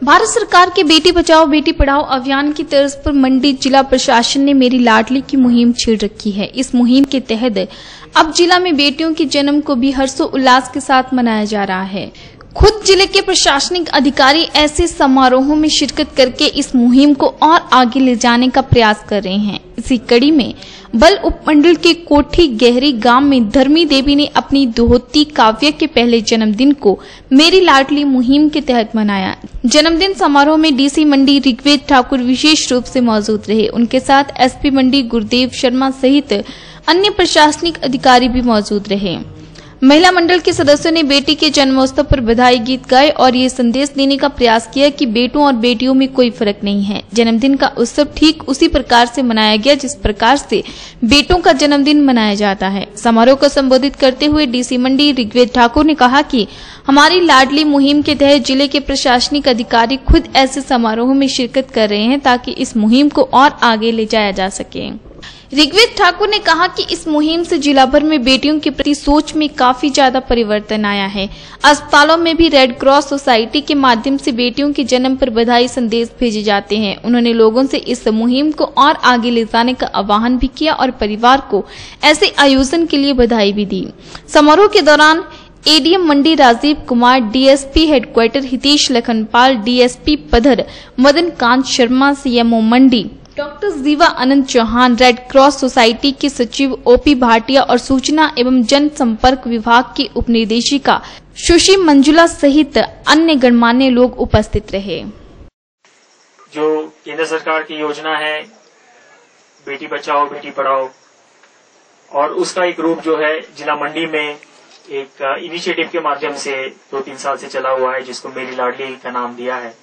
भारत सरकार के बेटी बचाओ बेटी पढ़ाओ अभियान की तर्ज पर मंडी जिला प्रशासन ने मेरी लाडली की मुहिम छेड़ रखी है। इस मुहिम के तहत अब जिला में बेटियों के जन्म को भी हर्षोल्लास के साथ मनाया जा रहा है। खुद जिले के प्रशासनिक अधिकारी ऐसे समारोहों में शिरकत करके इस मुहिम को और आगे ले जाने का प्रयास कर रहे हैं। इसी कड़ी में बल उपमंडल के कोठी गहरी गांव में धर्मी देवी ने अपनी दोहती काव्य के पहले जन्मदिन को मेरी लाडली मुहिम के तहत मनाया। जन्मदिन समारोह में डीसी मंडी ऋग्वेद ठाकुर विशेष रूप से मौजूद रहे। उनके साथ एसपी मंडी गुरुदेव शर्मा सहित अन्य प्रशासनिक अधिकारी भी मौजूद रहे। महिला मंडल के सदस्यों ने बेटी के जन्मोत्सव पर बधाई गीत गाए और ये संदेश देने का प्रयास किया कि बेटों और बेटियों में कोई फर्क नहीं है। जन्मदिन का उत्सव ठीक उसी प्रकार से मनाया गया जिस प्रकार से बेटों का जन्मदिन मनाया जाता है। समारोह को संबोधित करते हुए डीसी मंडी ऋग्वेद ठाकुर ने कहा कि हमारी लाडली मुहिम के तहत जिले के प्रशासनिक अधिकारी खुद ऐसे समारोह में शिरकत कर रहे हैं ताकि इस मुहिम को और आगे ले जाया जा सके। ऋग्वेद ठाकुर ने कहा कि इस मुहिम से जिला भर में बेटियों के प्रति सोच में काफी ज्यादा परिवर्तन आया है। अस्पतालों में भी रेड क्रॉस सोसाइटी के माध्यम से बेटियों के जन्म पर बधाई संदेश भेजे जाते हैं। उन्होंने लोगों से इस मुहिम को और आगे ले जाने का आह्वान भी किया और परिवार को ऐसे आयोजन के लिए बधाई भी दी। समारोह के दौरान A D M Mandi Rajiv Kumar, D S P headquarter Hitesh Lakhanpal, D S P Padhar Madan Kant Sharma, C M O Mandi doctor Jiva Anant Chauhan, red cross society के सचिव ओपी भाटिया और सूचना एवं जनसंपर्क विभाग की उपनिदेशिका सुश्री मंजुला सहित अन्य गणमान्य लोग उपस्थित रहे। जो केंद्र सरकार की योजना है बेटी बचाओ बेटी पढ़ाओ और उसका एक रूप जो है जिला मंडी में एक इनिशिएटिव के माध्यम से 2-3 साल से चला हुआ है जिसको मेरी लाडली का नाम दिया है।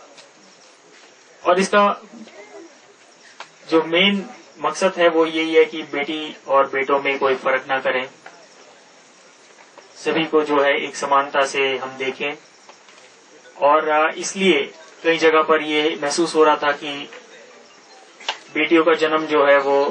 और इसका जो मेन मकसद है वो यही है कि बेटी और बेटों में कोई फर्क ना करें, सभी को जो है एक समानता से हम देखें। और इसलिए कई जगह पर ये महसूस हो रहा था कि बेटियों का जन्म जो है वो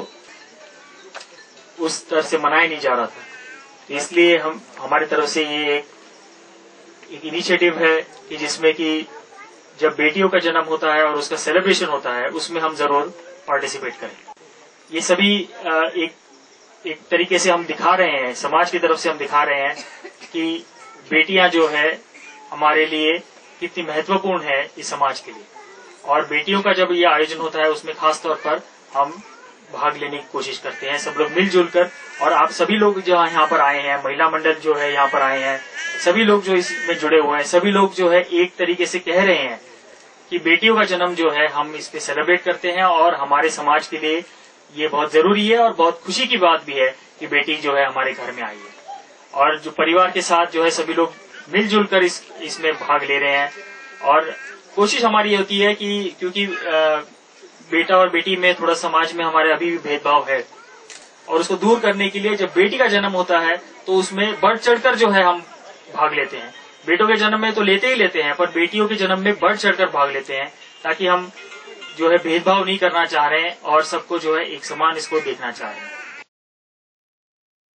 उस तरह से मनाया नहीं जा रहा था। इसलिए हम हमारी तरफ से ये एक इनिशिएटिव है कि जिसमें कि जब बेटियों का जन्म होता है और उसका सेलिब्रेशन होता है उसमें हम जरूर पार्टिसिपेट करें। ये सभी एक तरीके से हम दिखा रहे हैं, समाज की तरफ से हम दिखा रहे हैं कि बेटियां जो है हमारे लिए कितनी महत्वपूर्ण है इस समाज के लिए। और बेटियों का जब ये आयोजन होता है उसमें खास तौर पर हम भाग लेने की कोशिश करते हैं, सब लोग मिलजुल कर। और आप सभी लोग जो यहाँ पर आए हैं, महिला मंडल जो है यहाँ पर आए हैं, सभी लोग जो इसमें जुड़े हुए हैं, सभी लोग जो है एक तरीके से कह रहे हैं कि बेटियों का जन्म जो है हम इस पे सेलिब्रेट करते हैं और हमारे समाज के लिए ये बहुत जरूरी है और बहुत खुशी की बात भी है कि बेटी जो है हमारे घर में आई है। और जो परिवार के साथ जो है सभी लोग मिलजुल कर इसमें भाग ले रहे हैं। और कोशिश हमारी होती है कि क्योंकि बेटा और बेटी में थोड़ा समाज में हमारे अभी भी भेदभाव है और उसको दूर करने के लिए जब बेटी का जन्म होता है तो उसमें बढ़ चढ़कर जो है हम भाग लेते हैं। बेटों के जन्म में तो लेते ही लेते हैं पर बेटियों के जन्म में बढ़ चढ़कर भाग लेते हैं ताकि हम जो है भेदभाव नहीं करना चाह रहे हैं और सबको जो है एक समान इसको देखना चाह रहे हैं।